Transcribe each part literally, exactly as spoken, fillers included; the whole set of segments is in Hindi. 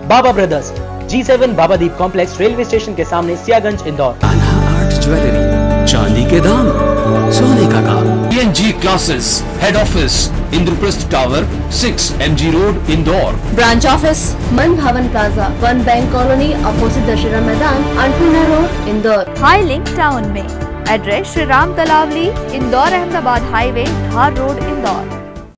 बाबा brothers, G seven Babadeep complex, railway station के सामने, सियागंज, इंदौर। कान्हा आर्ट ज्वेलरी, चांदी के दाम, सोने का काम। P N G classes, head office Indraprastha tower, six M G road, Indore. Branch office Man Bhavan plaza, one bank colony, opposite Dussehra Maidan, Annapurna road, Indore. High link town में address Shri Ram Talawali, Indore Ahmedabad highway, Dhar road, Indore.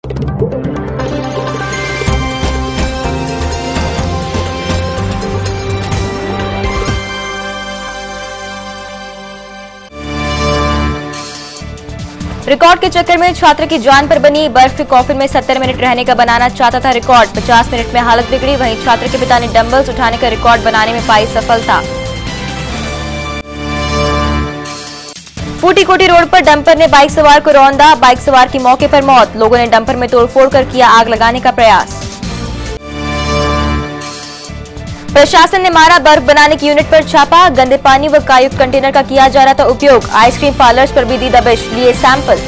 Record के चक्कर में छात्र की जान पर बनी बर्फ के कॉफिन में सत्तर मिनट रहने का बनाना चाहता था रिकॉर्ड। पचास मिनट में हालत बिगड़ी। वहीं छात्र के पिता ने डंबल्स उठाने का रिकॉर्ड बनाने में पाई सफलता। फूटीकोटी रोड पर डंपर ने बाइक सवार को रौंदा। बाइक सवार की मौके पर मौत। लोगों ने डंपर में तोड़फोड़ कर किया आग लगाने का प्रयास। प्रशासन ने मारा बर्फ बनाने की यूनिट पर छापा। गंदे पानी व कायुक्त कंटेनर का किया जा रहा था उपयोग। आइसक्रीम पार्लर्स पर भी दी दबिश, लिए सैंपल।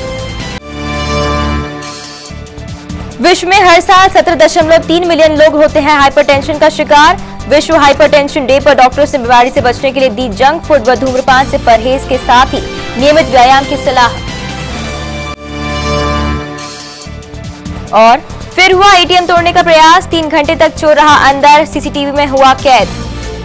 विश्व में हर साल सत्रह दशमलव तीन मिलियन लोग होते हैं हाइपरटेंशन का शिकार। विश्व हाइपरटेंशन डे पर डॉक्टर्स ने बीमारी से बचने के लिए दी जंक फूड व धूम्रपान से परहेज के साथ ही नियमित व्यायाम की सलाह। और फिर हुआ एटीएम तोड़ने का प्रयास। तीन घंटे तक चोर रहा अंदर, सीसीटीवी में हुआ कैद।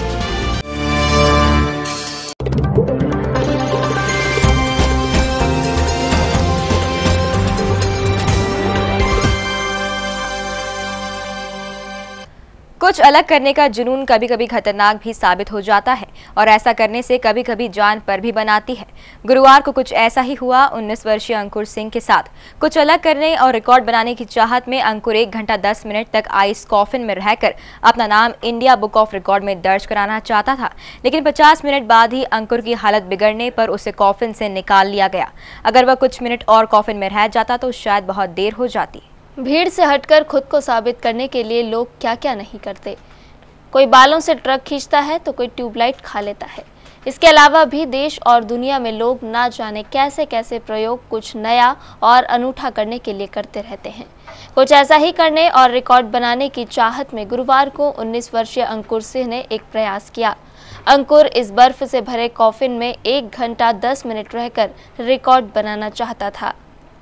कुछ अलग करने का जुनून कभी कभी खतरनाक भी साबित हो जाता है और ऐसा करने से कभी कभी जान पर भी बनाती है। गुरुवार को कुछ ऐसा ही हुआ उन्नीस वर्षीय अंकुर सिंह के साथ। कुछ अलग करने और रिकॉर्ड बनाने की चाहत में अंकुर एक घंटा दस मिनट तक आइस कॉफिन में रहकर अपना नाम इंडिया बुक ऑफ रिकॉर्ड में दर्ज कराना चाहता था, लेकिन पचास मिनट बाद ही अंकुर की हालत बिगड़ने पर उसे कॉफिन से निकाल लिया गया। अगर वह कुछ मिनट और कॉफिन में रह जाता तो शायद बहुत देर हो जाती। भीड़ से हटकर खुद को साबित करने के लिए लोग क्या क्या नहीं करते। कोई बालों से ट्रक खींचता है तो कोई ट्यूबलाइट खा लेता है। इसके अलावा भी देश और दुनिया में लोग ना जाने कैसे कैसे प्रयोग कुछ नया और अनूठा करने के लिए करते रहते हैं। कुछ ऐसा ही करने और रिकॉर्ड बनाने की चाहत में गुरुवार को उन्नीस वर्षीय अंकुर सिंह ने एक प्रयास किया। अंकुर इस बर्फ से भरे कॉफिन में एक घंटा दस मिनट रहकर रिकॉर्ड बनाना चाहता था।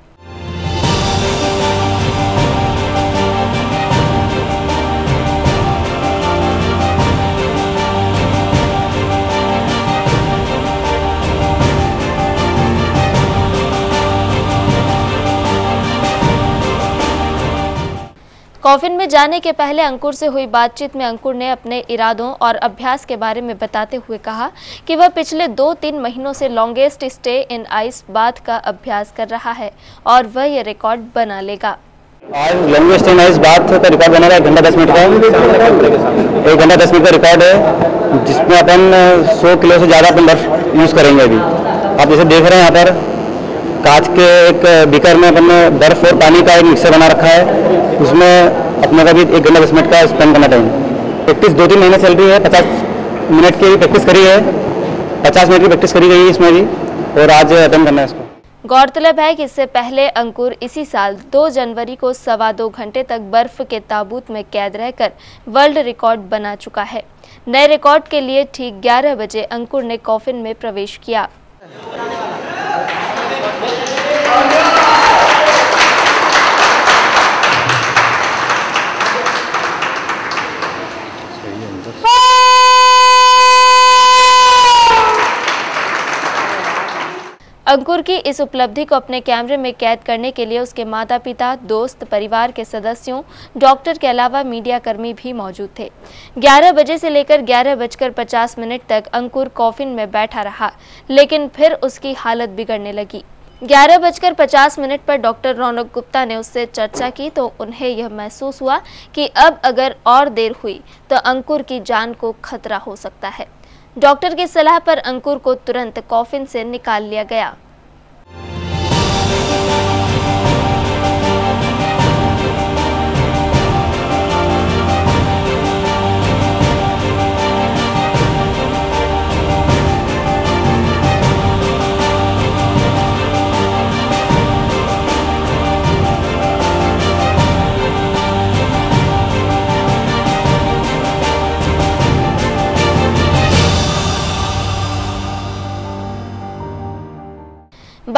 कॉफिन में जाने के पहले अंकुर से हुई बातचीत में अंकुर ने अपने इरादों और अभ्यास के बारे में बताते हुए कहा कि वह पिछले दो तीन महीनों से longest stay in ice bath का अभ्यास कर रहा है और वह ये रिकॉर्ड बना लेगा। आज लॉन्गेस्ट इन आइस बाथ का रिकॉर्ड बना रहा है। एक घंटा दस मिनट का एक घंटा दस मिनट का रिकॉर्ड है, जिसमें अपन सौ किलो से ज़्यादा अपन बर्फ यूज़ करेंगे। अभी आप जैसे देख रहे हैं यहाँ पर कांच के एक बीकर में अपन ने बर्फ और पानी का एक मिक्सर बना रखा है। उसमें अपने का भी एक घंटा दस मिनट का स्पेंड करना चाहिए। प्रैक्टिस दो तीन महीने चल रही है। पचास मिनट की प्रैक्टिस करी है, पचास मिनट की प्रैक्टिस करी गई है इसमें भी, और आज अटेम्प्ट करना है इसको। गौरतलब है कि इससे पहले अंकुर इसी साल दो जनवरी को सवा दो घंटे तक बर्फ के ताबूत में कैद रहकर वर्ल्ड रिकॉर्ड बना चुका है। नए रिकॉर्ड के लिए ठीक ग्यारह बजे अंकुर ने कॉफिन में प्रवेश किया। अंकुर की इस उपलब्धि को अपने कैमरे में कैद करने के लिए उसके माता पिता, दोस्त, परिवार के सदस्यों, डॉक्टर के अलावा मीडिया कर्मी भी मौजूद थे। ग्यारह बजे से लेकर ग्यारह बजकर पचास मिनट तक अंकुर कॉफिन में बैठा रहा, लेकिन फिर उसकी हालत बिगड़ने लगी। ग्यारह बजकर पचास मिनट पर डॉक्टर रौनक गुप्ता ने उससे चर्चा की तो उन्हें यह महसूस हुआ कि अब अगर और देर हुई तो अंकुर की जान को खतरा हो सकता है। डॉक्टर की सलाह पर अंकुर को तुरंत कॉफिन से निकाल लिया गया।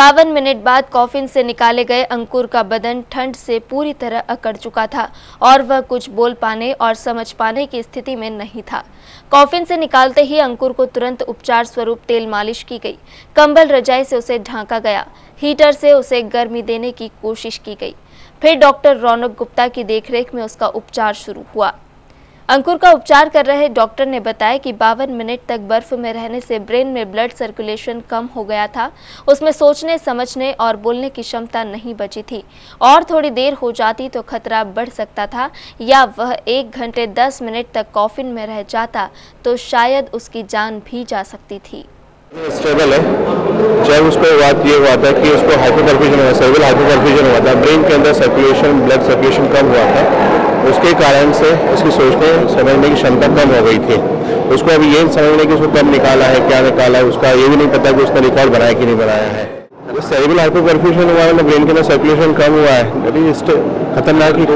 बावन मिनट बाद कॉफिन से निकाले गए अंकुर का बदन ठंड से पूरी तरह अकड़ चुका था और वह कुछ बोल पाने और समझ पाने की स्थिति में नहीं था। कॉफिन से निकालते ही अंकुर को तुरंत उपचार स्वरूप तेल मालिश की गई, कंबल रजाई से उसे ढांका गया, हीटर से उसे गर्मी देने की कोशिश की गई। फिर डॉक्टर रौनक गुप्ता की देखरेख में उसका उपचार शुरू हुआ। अंकुर का उपचार कर रहे डॉक्टर ने बताया कि बावन मिनट तक बर्फ में रहने से ब्रेन में ब्लड सर्कुलेशन कम हो गया था, उसमें सोचने समझने और बोलने की क्षमता नहीं बची थी और थोड़ी देर हो जाती तो खतरा बढ़ सकता था या वह एक घंटे दस मिनट तक कॉफिन में रह जाता तो शायद उसकी जान भी जा सकती थी। स्टेबल है। जब उसको बात ये हुआ था कि उसको हाइपोपरफ्यूजन हुआ, सेरेब्रल हाइपोपरफ्यूजन हुआ था, ब्रेन के अंदर सर्कुलेशन ब्लड सर्कुलेशन कम हुआ था, उसके कारण से उसकी सोचने समझने की क्षमता कम हो गई थी। उसको अभी ये समझने की उसको कब निकाला है, क्या निकाला है, उसका ये भी नहीं पता कि उसने रिकॉर्ड बनाया कि नहीं बनाया है। अगर सेरेब्रल हाइपोपरफ्यूजन हुआ है, ब्रेन के अंदर सर्कुलेशन कम हुआ है, अभी खतरनाक ही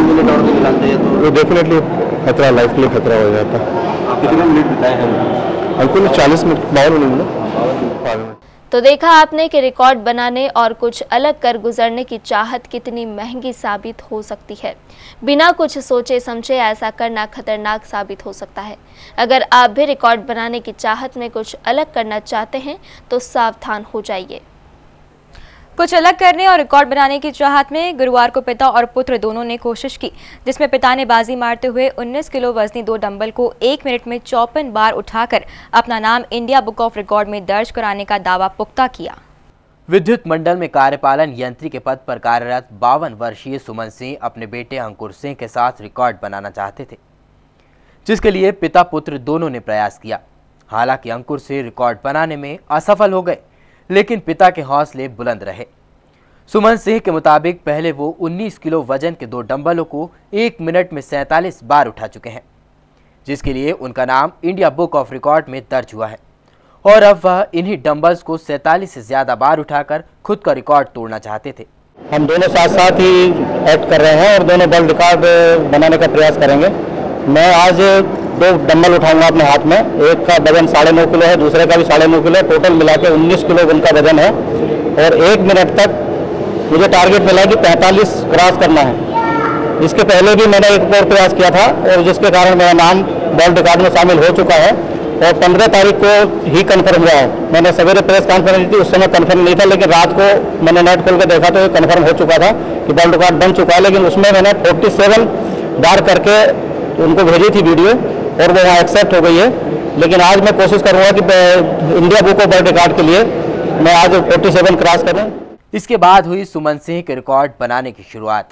वो डेफिनेटली खतरा, लाइफ के लिए खतरा हो जाता। कितने मिनट बिताए हैं अंकुर? चालीस मिनट बावन मिनट। तो देखा आपने कि रिकॉर्ड बनाने और कुछ अलग कर गुजरने की चाहत कितनी महंगी साबित हो सकती है। बिना कुछ सोचे समझे ऐसा करना खतरनाक साबित हो सकता है। अगर आप भी रिकॉर्ड बनाने की चाहत में कुछ अलग करना चाहते हैं तो सावधान हो जाइए। कुछ अलग करने और रिकॉर्ड बनाने की चाहत में गुरुवार को पिता और पुत्र दोनों ने कोशिश की, जिसमें पिता ने बाजी मारते हुए उन्नीस किलो वजनी दो डंबल को एक मिनट में चौपन बार उठाकर अपना नाम इंडिया बुक ऑफ रिकॉर्ड में दर्ज कराने का दावा पुख्ता किया। विद्युत मंडल में कार्यपालन यंत्री के पद पर कार्यरत बावन वर्षीय सुमन सिंह अपने बेटे अंकुर सिंह के साथ रिकॉर्ड बनाना चाहते थे, जिसके लिए पिता पुत्र दोनों ने प्रयास किया। हालांकि अंकुर सिंह रिकॉर्ड बनाने में असफल हो गए, लेकिन पिता के हौसले बुलंद रहे। सुमन सिंह के मुताबिक पहले वो उन्नीस किलो वजन के दो डंबलों को एक मिनट में सैंतालीस बार उठा चुके हैं, जिसके लिए उनका नाम इंडिया बुक ऑफ रिकॉर्ड में दर्ज हुआ है और अब वह इन्हीं डंबल्स को सैंतालीस से ज्यादा बार उठाकर खुद का रिकॉर्ड तोड़ना चाहते थे। हम दोनों साथ साथ ही एक्ट कर रहे हैं और दोनों वर्ल्ड रिकॉर्ड बनाने का प्रयास करेंगे। मैं आज दो डंबल उठाऊंगा अपने हाथ में, एक का वजन साढ़े नौ किलो है, दूसरे का भी साढ़े नौ किलो है, टोटल मिला के उन्नीस किलो उनका वजन है और एक मिनट तक मुझे टारगेट मिला कि पैंतालीस क्रॉस करना है। इसके पहले भी मैंने एक और प्रयास किया था और जिसके कारण मेरा नाम वर्ल्ड रिकॉर्ड में शामिल हो चुका है और पंद्रह तारीख को ही कन्फर्म हुआ है। मैंने सवेरे प्रेस कॉन्फ्रेंस दी, उस समय कन्फर्म नहीं था, लेकिन रात को मैंने नेट खोल कर देखा तो ये कन्फर्म हो चुका था कि वर्ल्ड रिकॉर्ड बन चुका है। लेकिन उसमें मैंने सैंतालीस बार करके उनको भेजी थी वीडियो और वो वहाँ एक्सेप्ट हो गई है। लेकिन आज मैं कोशिश करूँगा कि India book of world record के लिए मैं आज सैंतालीस क्रॉस करूँ। इसके बाद हुई सुमन सिंह के रिकॉर्ड बनाने की शुरुआत।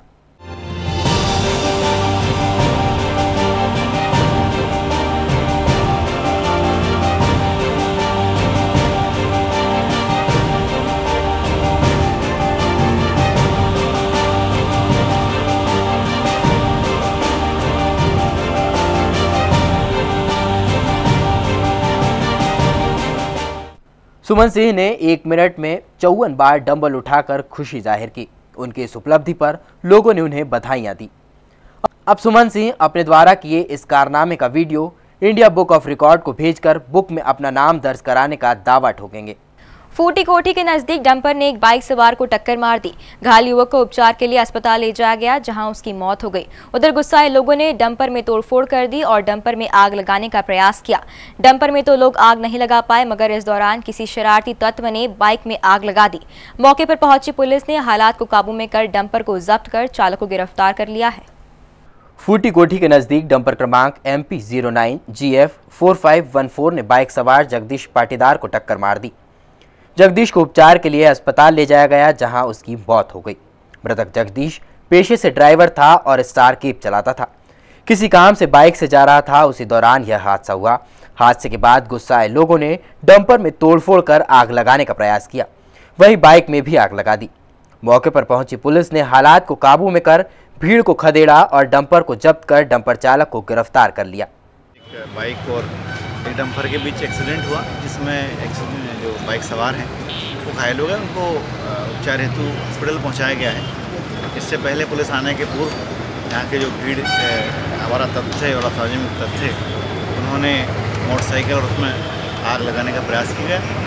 सुमन सिंह ने एक मिनट में चौवन बार डंबल उठाकर खुशी जाहिर की। उनकी इस उपलब्धि पर लोगों ने उन्हें बधाइयां दी। अब सुमन सिंह अपने द्वारा किए इस कारनामे का video India book of record को भेजकर बुक में अपना नाम दर्ज कराने का दावा ठोकेंगे। फूटी कोठी के नजदीक डंपर ने एक बाइक सवार को टक्कर मार दी। घायल युवक को उपचार के लिए अस्पताल ले जाया गया, जहां उसकी मौत हो गई। उधर गुस्साए लोगों ने डंपर में तोड़फोड़ कर दी और डंपर में आग लगाने का प्रयास किया। डंपर में तो लोग आग नहीं लगा पाए, मगर इस दौरान किसी शरारती तत्व ने बाइक में आग लगा दी। मौके पर पहुंची पुलिस ने हालात को काबू में कर डंपर को जब्त कर चालक को गिरफ्तार कर लिया है। फूटी कोठी के नजदीक डंपर क्रमांक M P zero nine G F four five one four ने बाइक सवार जगदीश पाटीदार को टक्कर मार दी। जगदीश को उपचार के लिए अस्पताल ले जाया गया, जहां उसकी मौत हो गई। मृतक जगदीश पेशे से ड्राइवर था और स्टार कीप चलाता था। किसी काम से बाइक से जा रहा था, उसी दौरान यह हादसा हुआ। हादसे के बाद गुस्साए लोगों ने डंपर में तोड़फोड़ कर आग लगाने का प्रयास किया, वहीं बाइक में भी आग लगा दी। मौके पर पहुंची पुलिस ने हालात को काबू में कर भीड़ को खदेड़ा और डंपर को जब्त कर डंपर चालक को गिरफ्तार कर लिया। बाइक और एक डंपर के बीच एक्सीडेंट हुआ, जिसमें एक्सीडेंट जो बाइक सवार हैं वो घायल हो गए। उनको उपचार हेतु हॉस्पिटल पहुंचाया गया है। इससे पहले पुलिस आने के पूर्व यहाँ के जो भीड़ आवारा तत्व थे और असामाजिक तत्व थे, उन्होंने मोटरसाइकिल और उसमें आग लगाने का प्रयास किया।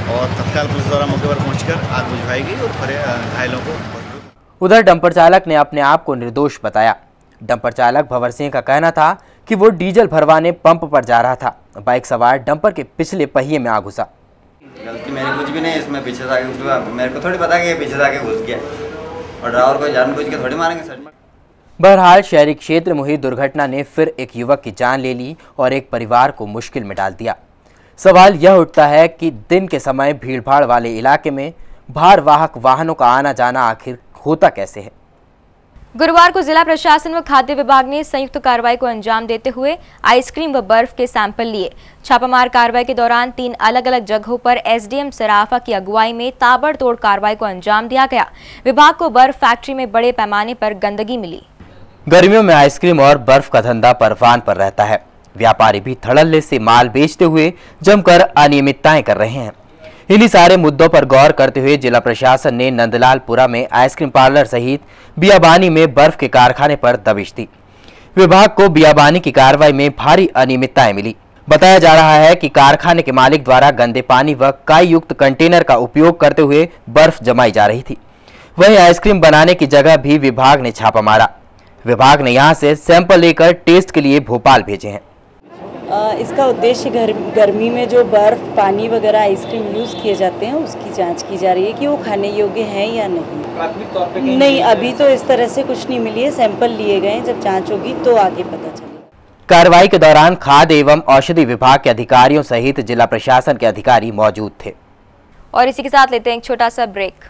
और तत्काल पुलिस द्वारा मौके पर पहुंचकर आग बुझवाई गई और घायलों को। उधर डंपर चालक ने अपने आप को निर्दोष बताया। डंपर चालक भंवर सिंह का कहना था कि वो डीजल भरवाने पंप पर जा रहा था। बाइक सवार डंपर के पिछले पहिए में आ घुसा। गलती मेरी कुछ भी नहीं, इसमें पीछे से आके घुसा। मेरे को थोड़ी पता कि ये पीछे से आके घुस गया और ड्राइवर को जानबूझ के थोड़ी मारेंगे सर। बहरहाल शहरी क्षेत्र में हुई दुर्घटना ने फिर एक युवक की जान ले ली और एक परिवार को मुश्किल में डाल दिया। सवाल यह उठता है कि दिन के समय भीड़भाड़ वाले इलाके में भार वाहक वाहनों का आना जाना आखिर होता कैसे है। गुरुवार को जिला प्रशासन व खाद्य विभाग ने संयुक्त कार्रवाई को अंजाम देते हुए आइसक्रीम व बर्फ के सैंपल लिए। छापामार कार्रवाई के दौरान तीन अलग अलग जगहों पर एसडीएम सराफा की अगुवाई में ताबड़तोड़ कार्रवाई को अंजाम दिया गया। विभाग को बर्फ फैक्ट्री में बड़े पैमाने पर गंदगी मिली। गर्मियों में आइसक्रीम और बर्फ का धंधा परवान पर रहता है। व्यापारी भी धड़ल्ले से माल बेचते हुए जमकर अनियमितताएं कर रहे हैं। इन्हीं सारे मुद्दों पर गौर करते हुए जिला प्रशासन ने नंदलालपुरा में आइसक्रीम पार्लर सहित बियाबानी में बर्फ के कारखाने पर दबिश दी। विभाग को बियाबानी की कार्रवाई में भारी अनियमितताएं मिली। बताया जा रहा है कि कारखाने के मालिक द्वारा गंदे पानी व काई युक्त कंटेनर का उपयोग करते हुए बर्फ जमाई जा रही थी। वहीं आइसक्रीम बनाने की जगह भी विभाग ने छापा मारा। विभाग ने यहां से सैंपल लेकर टेस्ट के लिए भोपाल भेजे हैं। इसका उद्देश्य गर, गर्मी में जो बर्फ पानी वगैरह आइसक्रीम यूज़ किए जाते हैं उसकी जांच की जा रही है कि वो खाने योग्य हैं या नहीं। प्राथमिक तौर पे नहीं, अभी तो इस तरह से कुछ नहीं मिली है। सैंपल लिए गए, जब जांच होगी तो आगे पता चलेगा। कार्रवाई के दौरान खाद्य एवं औषधि विभाग के अधिकारियों सहित जिला प्रशासन के अधिकारी मौजूद थे। और इसी के साथ लेते हैं एक छोटा सा ब्रेक।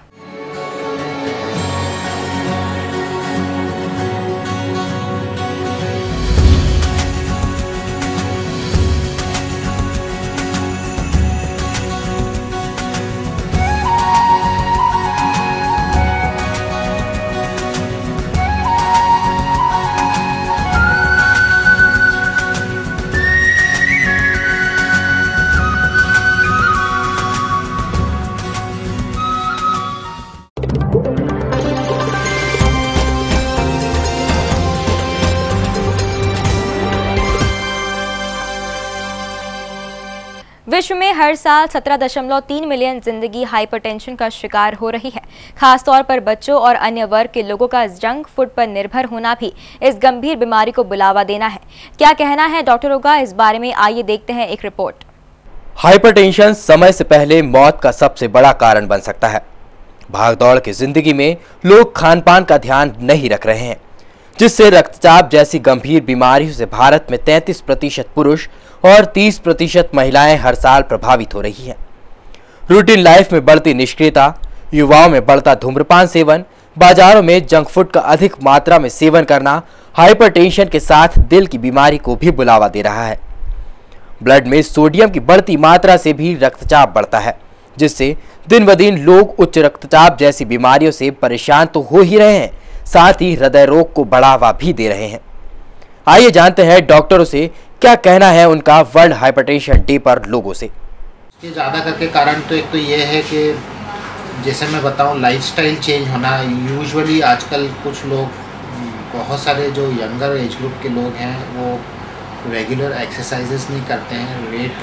विश्व में हर साल सत्रह दशमलव तीन मिलियन जिंदगी हाइपरटेंशन का शिकार हो रही है। खासतौर पर बच्चों और अन्य वर्ग के लोगों का जंक फूड पर निर्भर होना भी इस गंभीर बीमारी को बुलावा देना है। क्या कहना है डॉक्टरों का इस बारे में, आइए देखते हैं एक रिपोर्ट। हाइपरटेंशन समय से पहले मौत का सबसे बड़ा कारण बन सकता है। भागदौड़ की जिंदगी में लोग खान पान का ध्यान नहीं रख रहे हैं, जिससे रक्तचाप जैसी गंभीर बीमारियों से भारत में तैंतीस प्रतिशत पुरुष और तीस प्रतिशत महिलाएं हर साल प्रभावित हो रही हैं। रूटीन लाइफ में बढ़ती निष्क्रियता, युवाओं में बढ़ता धूम्रपान सेवन, बाजारों में जंक फूड का अधिक मात्रा में सेवन करना हाइपरटेंशन के साथ दिल की बीमारी को भी बुलावा दे रहा है। ब्लड में सोडियम की बढ़ती मात्रा से भी रक्तचाप बढ़ता है, जिससे दिन ब दिन लोग उच्च रक्तचाप जैसी बीमारियों से परेशान तो हो ही रहे हैं, साथ ही हृदय रोग को बढ़ावा भी दे रहे हैं। आइए जानते हैं डॉक्टरों से क्या कहना है उनका वर्ल्ड हाइपरटेंशन डे पर लोगों से। इसके ज़्यादा करके कारण तो एक तो ये है कि जैसे मैं बताऊं लाइफस्टाइल चेंज होना। यूजुअली आजकल कुछ लोग, बहुत सारे जो यंगर एज ग्रुप के लोग हैं वो रेगुलर एक्सरसाइजेस नहीं करते हैं।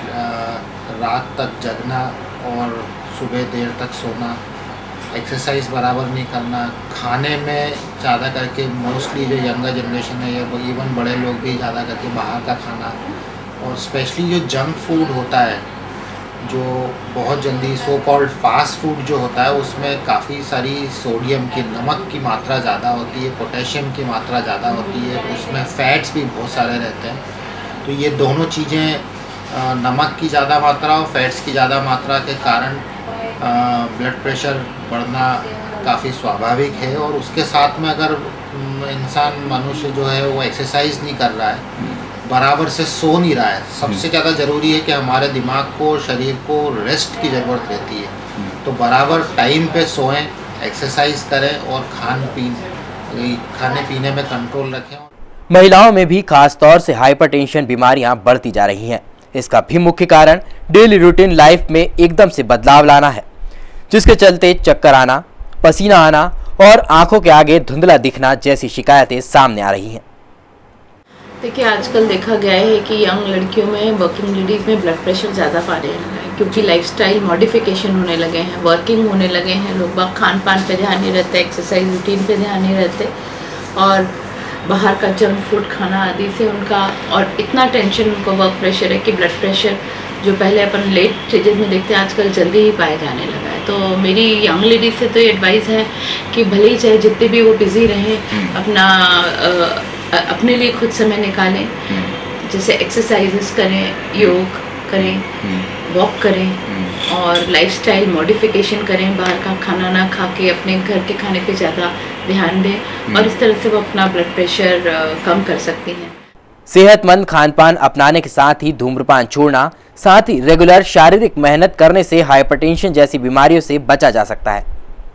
रेट रात तक जगना और सुबह देर तक सोना, एक्सरसाइज बराबर नहीं करना, खाने में ज़्यादा करके मोस्टली जो यंगर जनरेशन है या इवन बड़े लोग भी ज़्यादा करके बाहर का खाना, और स्पेशली जो जंक फूड होता है जो बहुत जल्दी सो कॉल्ड फास्ट फूड जो होता है उसमें काफ़ी सारी सोडियम की, नमक की मात्रा ज़्यादा होती है, पोटेशियम की मात्रा ज़्यादा होती है, उसमें फैट्स भी बहुत सारे रहते हैं। तो ये दोनों चीज़ें, नमक की ज़्यादा मात्रा और फैट्स की ज़्यादा मात्रा के कारण ब्लड प्रेशर बढ़ना काफ़ी स्वाभाविक है। और उसके साथ में अगर इंसान, मनुष्य जो है वो एक्सरसाइज नहीं कर रहा है, बराबर से सो नहीं रहा है, सबसे ज़्यादा ज़रूरी है कि हमारे दिमाग को, शरीर को रेस्ट की ज़रूरत रहती है। तो बराबर टाइम पे सोएं, एक्सरसाइज करें और खान पीन खाने पीने में कंट्रोल रखें। महिलाओं में भी खास तौर से हाइपरटेंशन बीमारियां बढ़ती जा रही हैं। इसका भी मुख्य कारण डेली रूटीन लाइफ में एकदम से बदलाव लाना है, जिसके चलते चक्कर आना, पसीना आना और आंखों के आगे धुंधला दिखना जैसी शिकायतें सामने आ रही हैं। देखिए, आजकल देखा गया है कि यंग लड़कियों में, वर्किंग लेडीज़ में ब्लड प्रेशर ज़्यादा पाने लगा है, क्योंकि लाइफस्टाइल मॉडिफिकेशन होने लगे हैं, वर्किंग होने लगे हैं, लोग बाग खान पान पे ध्यान नहीं रहते, एक्सरसाइज रूटीन पे ध्यान नहीं रहते, और बाहर का जंक फूड खाना आदि से उनका, और इतना टेंशन उनको वर्क प्रेशर है कि ब्लड प्रेशर जो पहले अपन लेट स्टेजेस में देखते हैं आजकल जल्दी ही पाया जाने लगा है। तो मेरी यंग लेडीज से तो ये एडवाइस है कि भले ही चाहे जितने भी वो बिजी रहें, अपना आ, अपने लिए खुद समय निकालें, जैसे एक्सरसाइजेस करें, योग करें, वॉक करें और लाइफस्टाइल मॉडिफिकेशन करें, बाहर का खाना ना खा के अपने घर के खाने पे ज़्यादा ध्यान दें, और इस तरह से वो अपना ब्लड प्रेशर कम कर सकती हैं। सेहतमंद खानपान अपनाने के साथ ही धूम्रपान छोड़ना, साथ ही रेगुलर शारीरिक मेहनत करने से हाइपरटेंशन जैसी बीमारियों से बचा जा सकता है।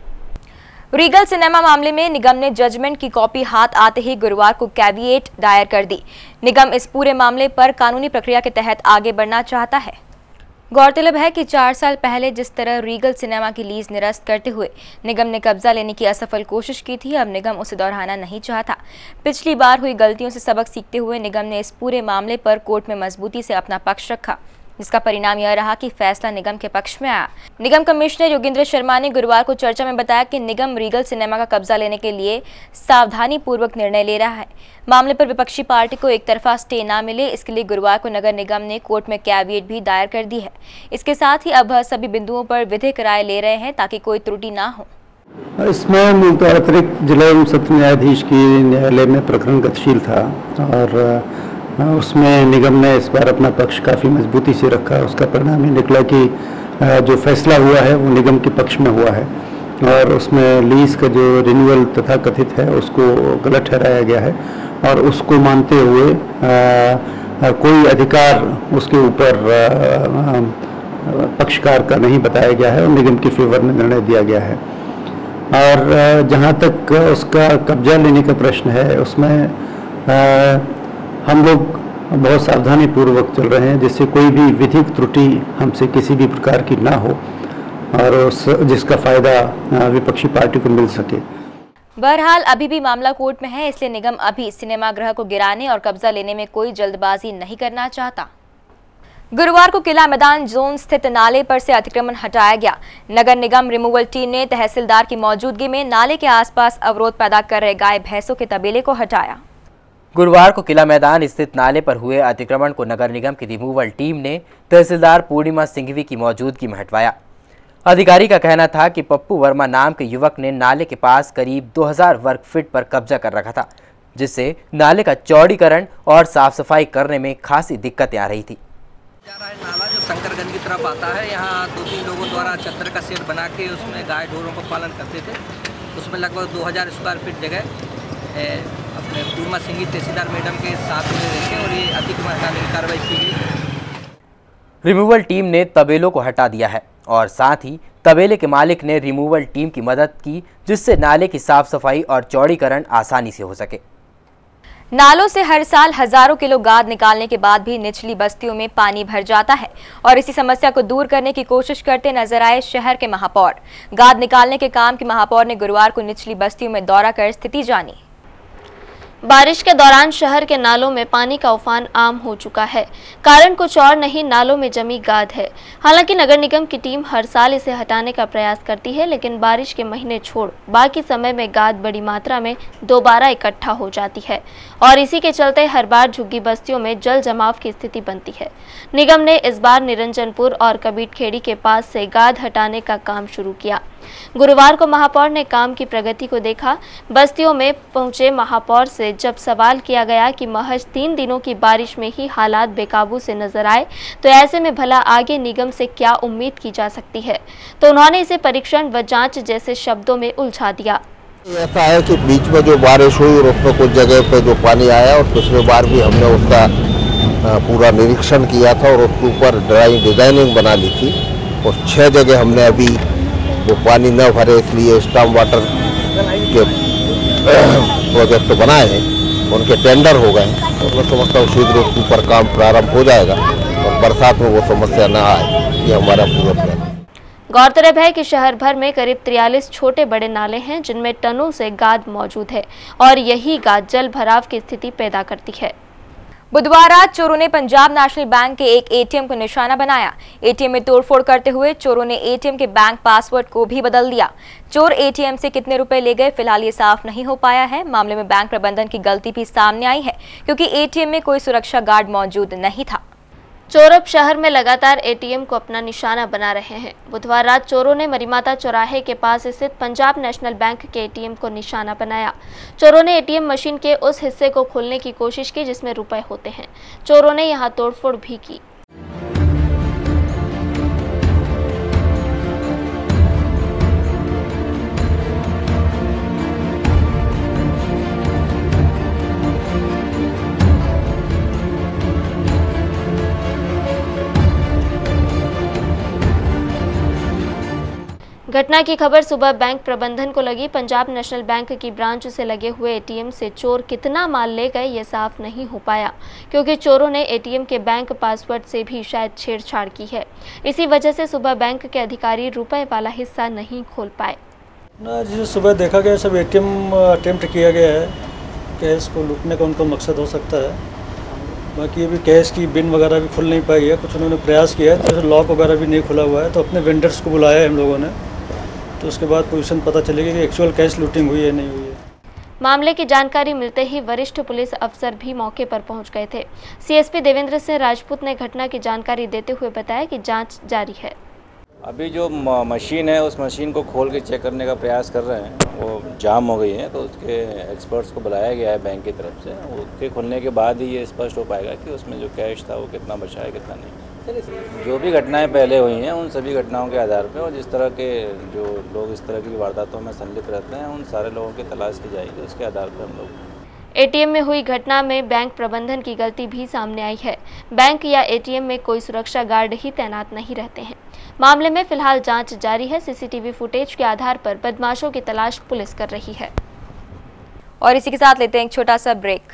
रीगल सिनेमा मामले में निगम ने जजमेंट की कॉपी हाथ आते ही गुरुवार को कैविएट दायर कर दी। निगम इस पूरे मामले पर कानूनी प्रक्रिया के तहत आगे बढ़ना चाहता है। गौरतलब है कि चार साल पहले जिस तरह रीगल सिनेमा की लीज निरस्त करते हुए निगम ने कब्जा लेने की असफल कोशिश की थी, अब निगम उसे दोहराना नहीं चाहता। पिछली बार हुई गलतियों से सबक सीखते हुए निगम ने इस पूरे मामले पर कोर्ट में मजबूती से अपना पक्ष रखा, जिसका परिणाम यह रहा कि फैसला निगम के पक्ष में आया। निगम कमिश्नर योगेंद्र शर्मा ने गुरुवार को चर्चा में बताया कि निगम रीगल सिनेमा का कब्जा लेने के लिए सावधानी पूर्वक निर्णय ले रहा है। मामले पर विपक्षी पार्टी को एक तरफा स्टे न मिले, इसके लिए गुरुवार को नगर निगम ने कोर्ट में कैविएट भी दायर कर दी है। इसके साथ ही अब सभी बिंदुओं पर विधिक राय ले रहे हैं ताकि कोई त्रुटि न हो। इसमें मूलतः अतिरिक्त जिला एवं सत्र न्यायाधीश की न्यायालय में प्रकरण गतिशील था और उसमें निगम ने इस बार अपना पक्ष काफ़ी मजबूती से रखा। उसका परिणाम ये निकला कि जो फैसला हुआ है वो निगम के पक्ष में हुआ है और उसमें लीज का जो रिन्यूअल तथा कथित है उसको गलत ठहराया गया है और उसको मानते हुए आ, कोई अधिकार उसके ऊपर पक्षकार का नहीं बताया गया है और निगम के फेवर में निर्णय दिया गया है। और जहाँ तक उसका कब्जा लेने का प्रश्न है उसमें आ, हम लोग बहुत सावधानी पूर्वक चल रहे हैं जिससे कोई भी विधिक त्रुटि हमसे किसी भी प्रकार की ना हो और उस जिसका फायदा विपक्षी पार्टी को मिल सके। बहरहाल अभी भी मामला कोर्ट में है, इसलिए निगम अभी सिनेमागृह को गिराने और कब्जा लेने में कोई जल्दबाजी नहीं करना चाहता। गुरुवार को किला मैदान जोन स्थित नाले पर से अतिक्रमण हटाया गया। नगर निगम रिमूवल टीम ने तहसीलदार की मौजूदगी में नाले के आसपास अवरोध पैदा कर रहे गाय भैंसों के तबेले को हटाया। गुरुवार को किला मैदान स्थित नाले पर हुए अतिक्रमण को नगर निगम की रिमूवल टीम ने तहसीलदार पूर्णिमा सिंघवी की मौजूदगी में हटवाया। अधिकारी का कहना था कि पप्पू वर्मा नाम के युवक ने नाले के पास करीब दो हज़ार वर्ग फीट पर कब्जा कर रखा था, जिससे नाले का चौड़ीकरण और साफ सफाई करने में खासी दिक्कतें आ रही थी। जा रहा है नाला जो शंकरगंज की तरफ आता है, यहाँ दो तीन लोगों द्वारा चद्दर का शेड बना के उसमें गाय ढोरों का पालन करते थे। उसमें लगभग दो हज़ार स्क्वायर फीट जगह अपने पूर्णिमा सिंघवी तहसीलदार मैडम के साथ में रहते और ये अतिक्रमण हटाने की कार्रवाई की गई। रिमूवल टीम ने तबेलों को हटा दिया है और साथ ही तबेले के मालिक ने रिमूवल टीम की मदद की, जिससे नाले की साफ सफाई और चौड़ीकरण आसानी से हो सके। नालों से हर साल हजारों किलो गाद निकालने के बाद भी निचली बस्तियों में पानी भर जाता है और इसी समस्या को दूर करने की कोशिश करते नजर आए शहर के महापौर। गाद निकालने के काम की महापौर ने गुरुवार को निचली बस्तियों में दौरा कर स्थिति जानी। बारिश के दौरान शहर के नालों में पानी का उफान आम हो चुका है। कारण कुछ और नहीं, नालों में जमी गाद है। हालांकि नगर निगम की टीम हर साल इसे हटाने का प्रयास करती है, लेकिन बारिश के महीने छोड़ बाकी समय में गाद बड़ी मात्रा में दोबारा इकट्ठा हो जाती है और इसी के चलते हर बार झुग्गी बस्तियों में जल जमाव की स्थिति बनती है। निगम ने इस बार निरंजनपुर और कबीरखेड़ी के पास से गाद हटाने का काम शुरू किया। गुरुवार को महापौर ने काम की प्रगति को देखा। बस्तियों में पहुंचे महापौर से जब सवाल किया गया कि महज तीन दिनों की बारिश में ही हालात बेकाबू से नजर आए, तो ऐसे में भला आगे निगम से क्या उम्मीद की जा सकती है, तो उन्होंने इसे परीक्षण व जांच जैसे शब्दों में उलझा दिया। ऐसा है कि बीच में जो बारिश हुई और उसमें कुछ जगह पे जो पानी आया और पिछले बार भी हमने उसका पूरा निरीक्षण किया था और उसके ऊपर ड्राइंग डिजाइनिंग बना ली थी और छह जगह हमने अभी वो पानी न भरे इसलिए स्टॉर्म वाटर के प्रोजेक्ट बनाए हैं, उनके टेंडर हो गए और मैं समझता हूँ शीघ्र उसके ऊपर काम प्रारंभ हो जाएगा और बरसात में वो समस्या न आए, ये हमारा पूरा प्रयास है। गौरतलब है कि शहर भर में करीब तिरालीस छोटे बड़े नाले हैं जिनमें टनों से गाद मौजूद है और यही गाद जल भराव की स्थिति पैदा करती है। बुधवार रात चोरों ने पंजाब नेशनल बैंक के एक एटीएम को निशाना बनाया। एटीएम में तोड़फोड़ करते हुए चोरों ने एटीएम के बैंक पासवर्ड को भी बदल दिया। चोर एटीएम से कितने रुपए ले गए फिलहाल ये साफ नहीं हो पाया है। मामले में बैंक प्रबंधन की गलती भी सामने आई है क्योंकि एटीएम में कोई सुरक्षा गार्ड मौजूद नहीं था। चोर अब शहर में लगातार एटीएम को अपना निशाना बना रहे हैं। बुधवार रात चोरों ने मरीमाता चौराहे के पास स्थित पंजाब नेशनल बैंक के एटीएम को निशाना बनाया। चोरों ने एटीएम मशीन के उस हिस्से को खोलने की कोशिश की जिसमें रुपए होते हैं। चोरों ने यहां तोड़फोड़ भी की। घटना की खबर सुबह बैंक प्रबंधन को लगी। पंजाब नेशनल बैंक की ब्रांच से लगे हुए एटीएम से चोर कितना माल ले गए ये साफ नहीं हो पाया क्योंकि चोरों ने एटीएम के बैंक पासवर्ड से भी शायद छेड़छाड़ की है। इसी वजह से सुबह बैंक के अधिकारी रुपए वाला हिस्सा नहीं खोल पाए। ना जी सुबह देखा गया सब एटीएम अटेम्प्ट किया गया है। कैश को लूटने का उनका मकसद हो सकता है। बाकी अभी कैश की बिन वगैरह भी खुल नहीं पाई है। कुछ उन्होंने प्रयास किया है तो लॉक वगैरह भी नहीं खुला हुआ है तो अपने वेंडर्स को बुलाया है हम लोगों ने, तो उसके बाद पोजीशन पता चलेगी कि एक्चुअल कैश लूटिंग हुई है नहीं हुई है। मामले की जानकारी मिलते ही वरिष्ठ पुलिस अफसर भी मौके पर पहुंच गए थे। सीएसपी देवेंद्र सिंह राजपूत ने घटना की जानकारी देते हुए बताया कि जांच जारी है। अभी जो मशीन है उस मशीन को खोल के चेक करने का प्रयास कर रहे हैं, वो जाम हो गई है तो उसके एक्सपर्ट्स को बुलाया गया है बैंक की तरफ से। उसके खुलने के बाद ही ये स्पष्ट हो पाएगा कि उसमें जो कैश था वो कितना बचा है कितना नहीं। जो भी घटनाएं पहले हुई हैं उन सभी घटनाओं के आधार पर और जिस तरह के जो लोग इस तरह की वारदातों में संलिप्त रहते हैं उन सारे लोगों की तलाश की जाएगी। उसके आधार पर हम लोग एटीएम में हुई घटना में बैंक प्रबंधन की गलती भी सामने आई है। बैंक या एटीएम में कोई सुरक्षा गार्ड ही तैनात नहीं रहते हैं। मामले में फिलहाल जांच जारी है। सीसीटीवी फुटेज के आधार पर बदमाशों की तलाश पुलिस कर रही है। और इसी के साथ लेते हैं एक छोटा सा ब्रेक।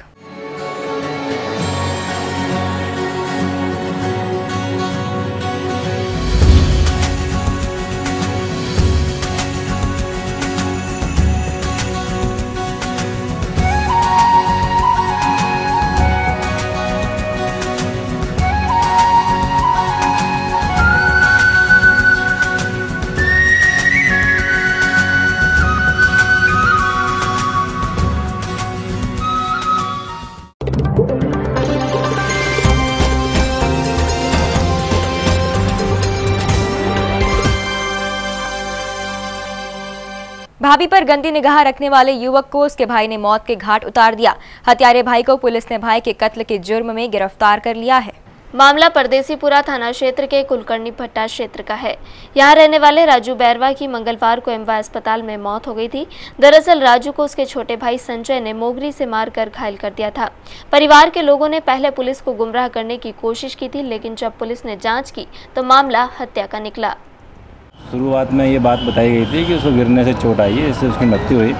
भाभी पर गंदी निगाह रखने वाले युवक को उसके भाई ने मौत के घाट उतार दिया। हत्यारे भाई को पुलिस ने भाई के कत्ल के जुर्म में गिरफ्तार कर लिया है। मामला परदेसीपुरा थाना क्षेत्र के कुलकर्णी भट्टा क्षेत्र का है। यहां रहने वाले राजू बैरवा की मंगलवार को एमवा अस्पताल में मौत हो गई थी। दरअसल राजू को उसके छोटे भाई संजय ने मोगरी से मारकर घायल कर दिया था। परिवार के लोगों ने पहले पुलिस को गुमराह करने की कोशिश की थी, लेकिन जब पुलिस ने जांच की तो मामला हत्या का निकला। शुरुआत में ये बात बताई गई थी कि उसको गिरने से चोट आई है, इससे उसकी मृत्यु हुई।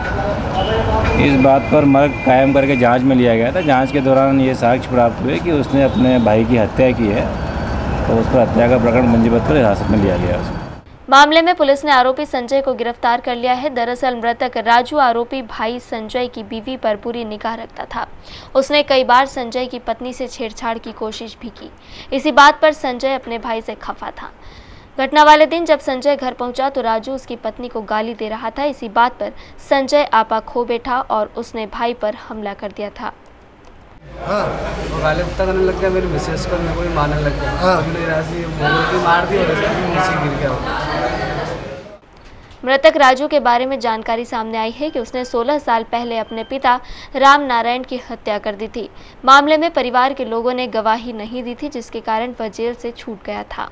इस बात पर मर्ग कायम करके जांच में लिया गया था। जांच के दौरान ये साक्ष्य प्राप्त हुए कि उसने अपने भाई की हत्या की है, तो उस पर हत्या का प्रकरण पंजीबद्ध कर हिरासत में लिया गया उसको। मामले में पुलिस ने आरोपी संजय को गिरफ्तार कर लिया है। दरअसल मृतक राजू आरोपी भाई संजय की बीवी पर बुरी निगाह रखता था। उसने कई बार संजय की पत्नी से छेड़छाड़ की कोशिश भी की। इसी बात पर संजय अपने भाई से खफा था। घटना वाले दिन जब संजय घर पहुंचा तो राजू उसकी पत्नी को गाली दे रहा था। इसी बात पर संजय आपा खो बैठा और उसने भाई पर हमला कर दिया था। हाँ, वो गाली करने लग गया मेरी मिसेस को, मेरे को भी मारने लग गया। हाँ, मैंने राशि मार दी और नीचे गिर गया। मृतक राजू के बारे में जानकारी सामने आई है कि उसने सोलह साल पहले अपने पिता राम नारायण की हत्या कर दी थी। मामले में परिवार के लोगों ने गवाही नहीं दी थी, जिसके कारण वह जेल से छूट गया था।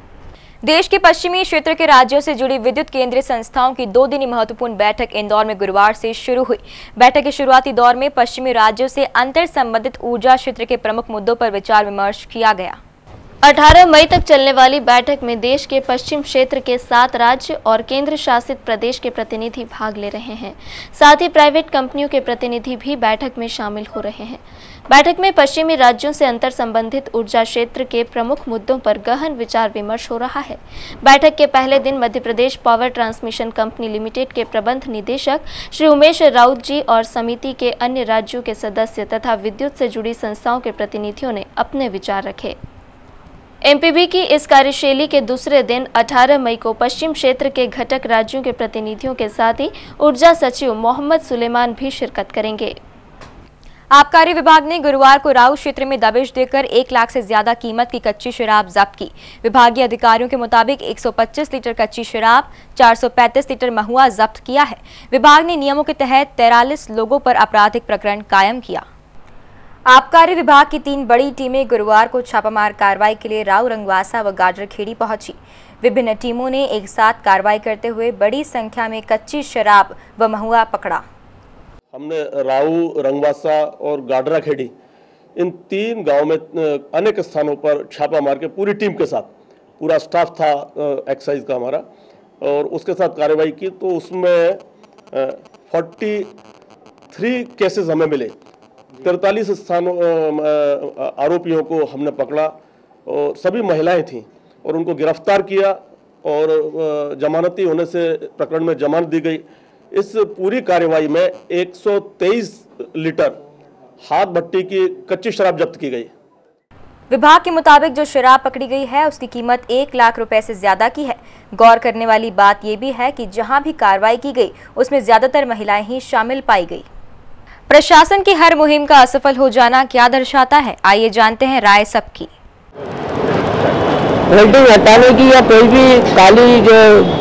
देश के पश्चिमी क्षेत्र के राज्यों से जुड़ी विद्युत केंद्रीय संस्थाओं की दो दिनी महत्वपूर्ण बैठक इंदौर में गुरुवार से शुरू हुई। बैठक के शुरुआती दौर में पश्चिमी राज्यों से अंतर संबंधित ऊर्जा क्षेत्र के प्रमुख मुद्दों पर विचार विमर्श किया गया। अठारह मई तक चलने वाली बैठक में देश के पश्चिम क्षेत्र के सात राज्य और केंद्र शासित प्रदेश के प्रतिनिधि भाग ले रहे हैं। साथ ही प्राइवेट कंपनियों के प्रतिनिधि भी बैठक में शामिल हो रहे हैं। बैठक में पश्चिमी राज्यों से अंतर संबंधित ऊर्जा क्षेत्र के प्रमुख मुद्दों पर गहन विचार विमर्श हो रहा है। बैठक के पहले दिन Madhya Pradesh power transmission company limited के प्रबंध निदेशक श्री उमेश राउत जी और समिति के अन्य राज्यों के सदस्य तथा विद्युत से जुड़ी संस्थाओं के प्रतिनिधियों ने अपने विचार रखे। एमपीबी की इस कार्यशैली के दूसरे दिन अठारह मई को पश्चिम क्षेत्र के घटक राज्यों के प्रतिनिधियों के साथ ही ऊर्जा सचिव मोहम्मद सुलेमान भी शिरकत करेंगे। आबकारी विभाग ने गुरुवार को राऊ क्षेत्र में दबिश देकर एक लाख से ज्यादा कीमत की कच्ची शराब जब्त की। विभागीय अधिकारियों के मुताबिक एक सौ पच्चीस लीटर कच्ची शराब, चार सौ पैंतीस लीटर महुआ जब्त किया है। विभाग ने नियमों के तहत तैंतालीस लोगों पर आपराधिक प्रकरण कायम किया। आबकारी विभाग की तीन बड़ी टीमें गुरुवार को छापामार कार्रवाई के लिए राऊ, रंगवासा व गाजरखेड़ी पहुंची। विभिन्न टीमों ने एक साथ कार्रवाई करते हुए बड़ी संख्या में कच्ची शराब व महुआ पकड़ा। हमने राऊ, रंगवासा और गाडराखेड़ी इन तीन गांव में अनेक स्थानों पर छापा मार के पूरी टीम के साथ, पूरा स्टाफ था एक्साइज का हमारा, और उसके साथ कार्रवाई की। तो उसमें फोर्टी थ्री केसेस हमें मिले। तैंतालीस स्थानों आरोपियों को हमने पकड़ा और सभी महिलाएं थीं और उनको गिरफ्तार किया और जमानती होने से प्रकरण में जमानत दी गई। इस पूरी कार्रवाई में एक सौ तेईस लीटर हाथ भट्टी की कच्ची शराब जब्त की गई। विभाग के मुताबिक जो शराब पकड़ी गई है उसकी कीमत एक लाख रुपए से ज्यादा की है। गौर करने वाली बात यह भी है कि जहां भी कार्रवाई की गई उसमें ज्यादातर महिलाएं ही शामिल पाई गई। प्रशासन की हर मुहिम का असफल हो जाना क्या दर्शाता है, आइए जानते हैं राय सबकी। होल्डिंग हटाने की या कोई भी काली जो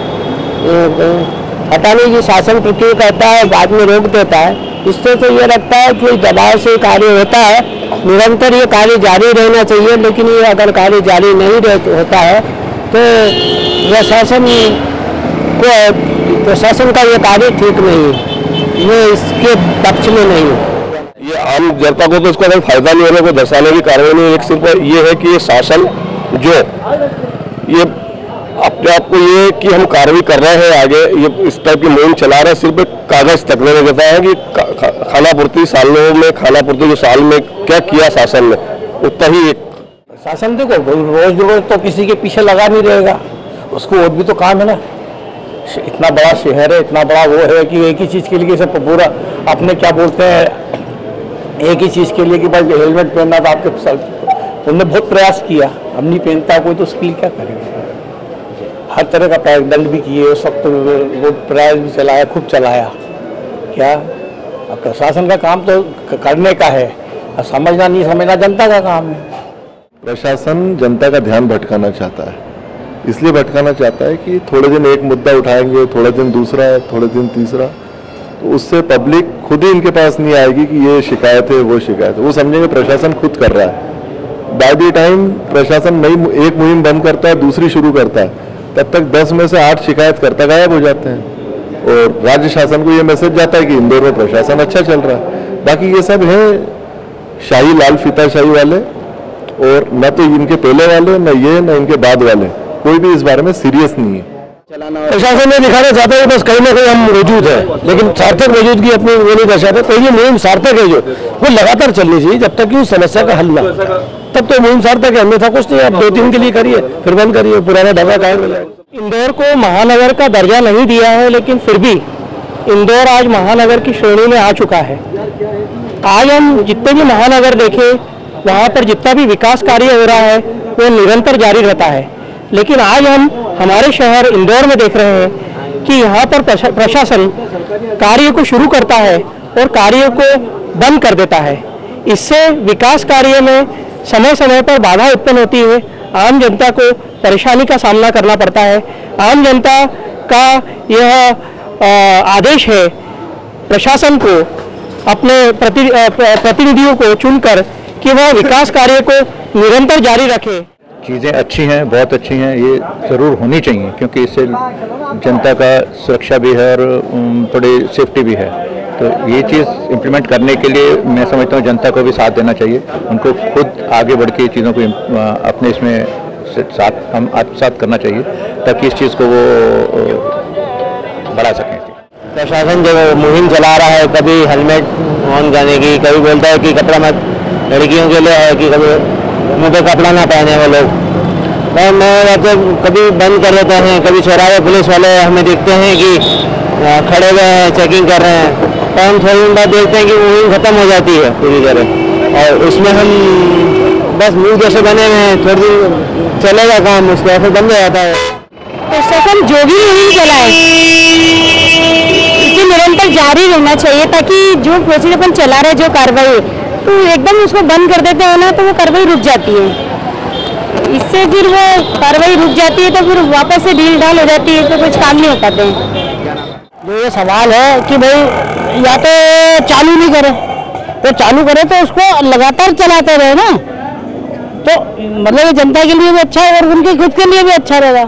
हटाने की शासन प्रक्रिया करता है, बाद में रोक देता है। इससे तो ये लगता है कि दबाव से कार्य होता है, निरंतर ये कार्य जारी रहना चाहिए। लेकिन ये अगर कार्य जारी नहीं होता है तो प्रशासन को प्रशासन का ये कार्य ठीक नहीं है, ये इसके पक्ष में नहीं है। ये आम जनता को तो इसको अगर फायदा नहीं होने को दर्शाने की कार्रवाई नहीं है। एक सिर्फ ये है कि ये शासन जो ये अपने आप को ये कि हम कार्रवाई कर रहे हैं आगे, ये इस टाइप की मुहिम चला रहे हैं, सिर्फ कागज तक में कहता है कि खाना पूर्ति सालों में खाना पूर्ति के साल में क्या किया शासन ने, उतना ही एक शासन देखो रोज रोज तो किसी के पीछे लगा नहीं रहेगा, उसको और भी तो काम है ना। इतना बड़ा शहर है, इतना बड़ा वो है कि एक ही चीज़ के लिए सब पूरा अपने क्या बोलते हैं, एक ही चीज़ के लिए कि भाई हेलमेट पहनना था आपके, उन्होंने बहुत प्रयास किया, अब नहीं पहनता कोई तो उसके लिए क्या करेगा। हर तरह का प्रयास दंड भी किए, उस वक्त वो प्रयास भी चलाया, खूब चलाया। क्या अब प्रशासन का काम तो करने का है, अब समझना नहीं समझना जनता का काम है। प्रशासन जनता का ध्यान भटकाना चाहता है, इसलिए भटकाना चाहता है कि थोड़े दिन एक मुद्दा उठाएंगे, थोड़े दिन दूसरा, थोड़े दिन तीसरा, तो उससे पब्लिक खुद ही इनके पास नहीं आएगी कि ये शिकायत है वो शिकायत है। वो समझेंगे प्रशासन खुद कर रहा है। बाय द टाइम प्रशासन नई एक मुहिम बंद करता है, दूसरी शुरू करता है, तब तक दस में से आठ शिकायत करता गायब हो जाते हैं और राज्य शासन को ये मैसेज जाता है कि इंदौर में प्रशासन अच्छा चल रहा है। बाकी ये सब है शाही लाल फीताशाही वाले, और न तो इनके पहले वाले, न ये न इनके बाद वाले, कोई भी इस बारे में सीरियस नहीं है। प्रशासन ने दिखाना चाहता है बस कहीं ना कहीं हम मौजूद है, लेकिन सार्थक मौजूदगी अपनी वो नहीं दर्शाते। तो ये मुहिम सार्थक है जो वो लगातार चलनी चाहिए जब तक कि उस समस्या का हल ना, तब तो मुहिम सार्थक है। अन्यथा कुछ नहीं, आप दो तीन के लिए करिए फिर बंद करिए, पुराना ढंगा कायम हो जाएगा। इंदौर को महानगर का दर्जा नहीं दिया है, लेकिन फिर भी इंदौर आज महानगर की श्रेणी में आ चुका है। आज हम जितने भी महानगर देखें, वहाँ पर जितना भी विकास कार्य हो रहा है वो निरंतर जारी रहता है। लेकिन आज हम हमारे शहर इंदौर में देख रहे हैं कि यहाँ पर प्रशासन कार्य को शुरू करता है और कार्य को बंद कर देता है। इससे विकास कार्य में समय समय पर बाधा उत्पन्न होती है, आम जनता को परेशानी का सामना करना पड़ता है। आम जनता का यह आदेश है प्रशासन को अपने प्रति प्रतिनिधियों को चुनकर कि वह विकास कार्य को निरंतर जारी रखे। चीज़ें अच्छी हैं, बहुत अच्छी हैं, ये ज़रूर होनी चाहिए क्योंकि इससे जनता का सुरक्षा भी है और थोड़ी सेफ्टी भी है। तो ये चीज़ इम्प्लीमेंट करने के लिए मैं समझता हूँ जनता को भी साथ देना चाहिए, उनको खुद आगे बढ़ के चीज़ों को अपने इसमें साथ हम आत्मसात करना चाहिए ताकि इस चीज़ को वो बढ़ा सकें। प्रशासन जो मुहिम चला रहा है, कभी हेलमेट ऑन करने की, कभी बोलता है कि कपड़ा मत लड़कियों के लिए है कि कभी मुँह पे कपड़ा ना पहने वो लोग, मैं मैं तो कभी बंद कर देते हैं। कभी चौराहे पुलिस वाले हमें देखते हैं कि खड़े हुए हैं, चेकिंग कर रहे हैं, तो हम थोड़ी दिन बाद देखते हैं कि मुहिम खत्म हो जाती है पूरी तरह, और उसमें हम बस मुँह जैसे बने हुए हैं, थोड़ी देर चलेगा काम, उसके बाद फिर बंद हो जाता है। प्रशासन जो भी मुहिम चलाए इसे निरंतर जारी रहना चाहिए, ताकि जो प्रोसीजर अपन चला रहे जो कार्रवाई तो एकदम उसको बंद कर देते हैं ना तो वो कार्रवाई रुक जाती है, इससे फिर वो कार्रवाई रुक जाती है तो फिर वापस से ढील ढाल हो जाती है, तो कुछ काम नहीं हो पाते हैं। जो ये सवाल है कि भाई या तो चालू नहीं करे, तो चालू करे तो उसको लगातार चलाते रहे ना, तो मतलब ये जनता के लिए भी अच्छा है और उनके खुद के लिए भी अच्छा रहेगा।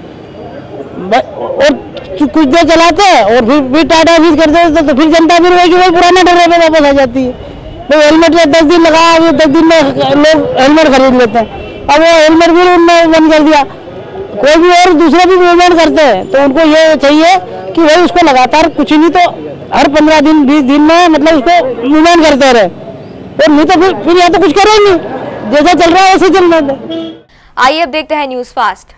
और कुछ देर चलाते हैं और फिर फिर टाटा फिर करते हैं तो फिर जनता फिर वही वही पुराना डर में वापस आ जाती है। तो हेलमेट में दस दिन लगा, अभी दस दिन में लोग हेलमेट खरीद लेते हैं, अब वो हेलमेट भी उन्होंने बंद कर दिया। कोई भी और दूसरे भी मूवमेंट करते हैं तो उनको ये चाहिए कि भाई उसको लगातार कुछ नहीं तो हर पंद्रह दिन बीस दिन में मतलब उसको मूवमेंट करते रहे, और नहीं तो फिर फिर या तो कुछ करेंगे, जैसा चल रहा है वैसे चलना है। आइए अब देखते हैं न्यूज फास्ट।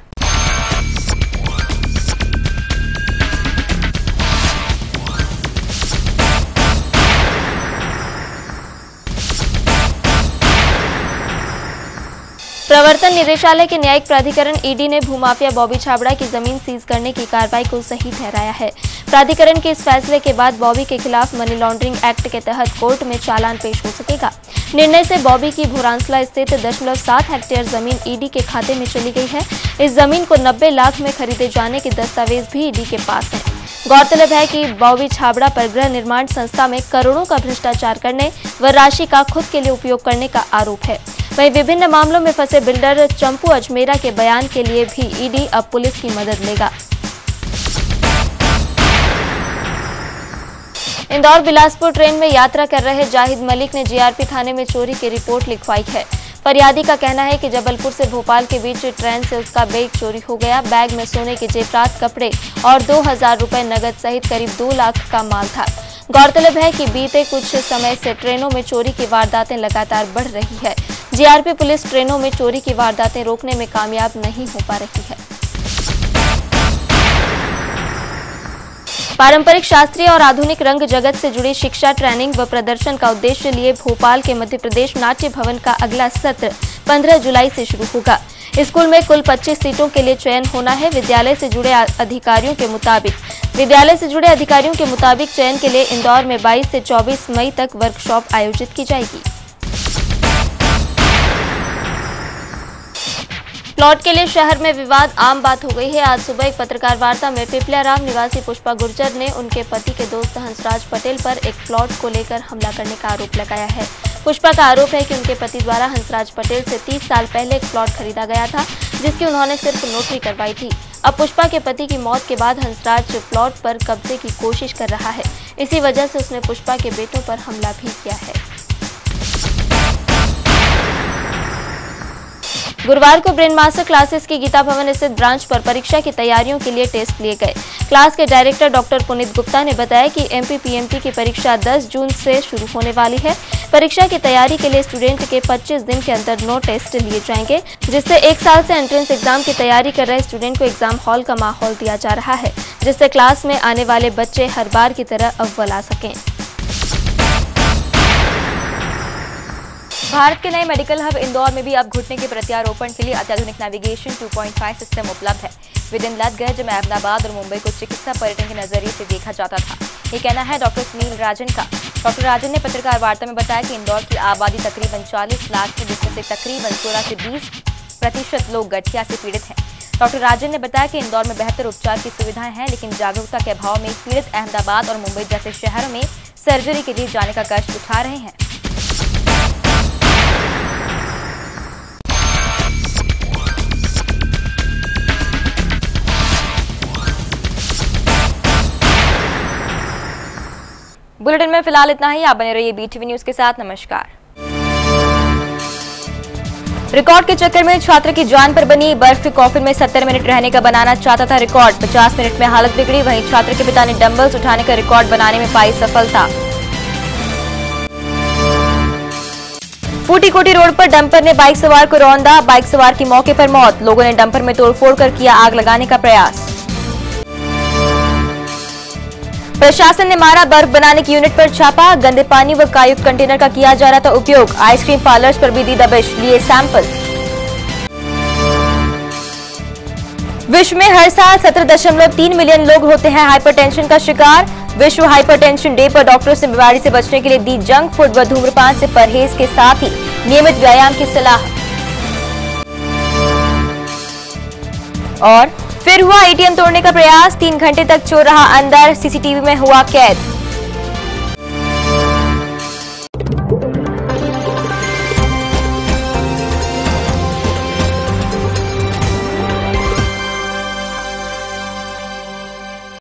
प्रवर्तन निदेशालय के न्यायिक प्राधिकरण ईडी ने भूमाफिया बॉबी छाबड़ा की जमीन सीज करने की कार्रवाई को सही ठहराया है। प्राधिकरण के इस फैसले के बाद बॉबी के खिलाफ मनी लॉन्ड्रिंग एक्ट के तहत कोर्ट में चालान पेश हो सकेगा। निर्णय से बॉबी की भूरांसला स्थित दशमलव सात हेक्टेयर जमीन ईडी के खाते में चली गई है। इस जमीन को नब्बे लाख में खरीदे जाने के दस्तावेज भी ईडी के पास हैं। गौरतलब है कि बॉबी छाबड़ा पर गृह निर्माण संस्था में करोड़ों का भ्रष्टाचार करने व राशि का खुद के लिए उपयोग करने का आरोप है। वहीं विभिन्न मामलों में फंसे बिल्डर चंपू अजमेरा के बयान के लिए भी ईडी अब पुलिस की मदद लेगा। इंदौर बिलासपुर ट्रेन में यात्रा कर रहे जाहिद मलिक ने जीआरपी थाने में चोरी की रिपोर्ट लिखवाई है। फरियादी का कहना है कि जबलपुर से भोपाल के बीच ट्रेन से उसका बैग चोरी हो गया। बैग में सोने के जेवरात, कपड़े और दो हजार रुपए नगद सहित करीब दो लाख का माल था। गौरतलब है कि बीते कुछ समय से ट्रेनों में चोरी की वारदातें लगातार बढ़ रही है। जीआरपी पुलिस ट्रेनों में चोरी की वारदातें रोकने में कामयाब नहीं हो पा रही है। पारंपरिक, शास्त्रीय और आधुनिक रंग जगत से जुड़ी शिक्षा, ट्रेनिंग व प्रदर्शन का उद्देश्य लिए भोपाल के मध्य प्रदेश नाट्य भवन का अगला सत्र पंद्रह जुलाई से शुरू होगा। स्कूल में कुल पच्चीस सीटों के लिए चयन होना है। विद्यालय से जुड़े अधिकारियों के मुताबिक विद्यालय से जुड़े अधिकारियों के मुताबिक चयन के लिए इंदौर में बाईस से चौबीस मई तक वर्कशॉप आयोजित की जाएगी। प्लॉट के लिए शहर में विवाद आम बात हो गई है। आज सुबह एक पत्रकार वार्ता में पिपलियाराम निवासी पुष्पा गुर्जर ने उनके पति के दोस्त हंसराज पटेल पर एक प्लॉट को लेकर हमला करने का आरोप लगाया है। पुष्पा का आरोप है कि उनके पति द्वारा हंसराज पटेल से तीस साल पहले एक प्लॉट खरीदा गया था, जिसकी उन्होंने सिर्फ नोटरी करवाई थी। अब पुष्पा के पति की मौत के बाद हंसराज प्लॉट पर कब्जे की कोशिश कर रहा है। इसी वजह से उसने पुष्पा के बेटों पर हमला भी किया है। गुरुवार को ब्रेन मास्टर क्लासेस की गीता भवन स्थित ब्रांच पर परीक्षा की तैयारियों के लिए टेस्ट लिए गए। क्लास के डायरेक्टर डॉक्टर पुनीत गुप्ता ने बताया कि एमपी पीएमटी की परीक्षा दस जून से शुरू होने वाली है। परीक्षा की तैयारी के लिए स्टूडेंट के पच्चीस दिन के अंदर नौ टेस्ट लिए जाएंगे, जिससे एक साल से एंट्रेंस एग्जाम की तैयारी कर रहे स्टूडेंट को एग्जाम हॉल का माहौल दिया जा रहा है, जिससे क्लास में आने वाले बच्चे हर बार की तरह अव्वल आ सकें। भारत के नए मेडिकल हब इंदौर में भी अब घुटने के प्रत्यारोपण के लिए अत्याधुनिक navigation two point five system उपलब्ध है। वे दिन लग गए जब अहमदाबाद और मुंबई को चिकित्सा पर्यटन के नजरिए से देखा जाता था। ये कहना है डॉक्टर सुनील राजन का। डॉक्टर राजन ने पत्रकार वार्ता में बताया कि इंदौर की आबादी तकरीबन चालीस लाख है, जिसमें से तकरीबन सोलह से बीस प्रतिशत लोग गठिया से पीड़ित हैं। डॉक्टर राजन ने बताया कि इंदौर में बेहतर उपचार की सुविधाएं हैं, लेकिन जागरूकता के अभाव में पीड़ित अहमदाबाद और मुंबई जैसे शहरों में सर्जरी के लिए जाने का कष्ट उठा रहे हैं। बुलेटिन में फिलहाल इतना ही। आप बने रहिए बीटीवी न्यूज के साथ। नमस्कार। रिकॉर्ड के चक्कर में छात्र की जान पर बनी बर्फ के कॉफिन में सत्तर मिनट रहने का बनाना चाहता था रिकॉर्ड। पचास मिनट में हालत बिगड़ी। वहीं छात्र के पिता ने डंबल्स उठाने का रिकॉर्ड बनाने में पाई सफलता। फूटी-कोटी रोड पर डंपर ने बाइक सवार को रौंदा। बाइक सवार की मौके पर मौत। लोगों ने डंपर में तोड़फोड़ कर किया आग लगाने का प्रयास। प्रशासन ने मारा बर्फ बनाने की यूनिट पर छापा। गंदे पानी व कायुक्त कंटेनर का किया जा रहा था उपयोग। आइसक्रीम पार्लर्स पर भी दी दबिश। लिए सैंपल। विश्व में हर साल सत्रह दशमलव तीन मिलियन लोग होते हैं हाइपरटेंशन का शिकार। विश्व हाइपरटेंशन डे पर डॉक्टर्स ने बीमारी से बचने के लिए दी जंक फूड व धूम्रपान से परहेज के साथ ही नियमित व्यायाम की सलाह। और फिर हुआ एटीएम तोड़ने का प्रयास। तीन घंटे तक चोर रहा अंदर। सीसीटीवी में हुआ कैद।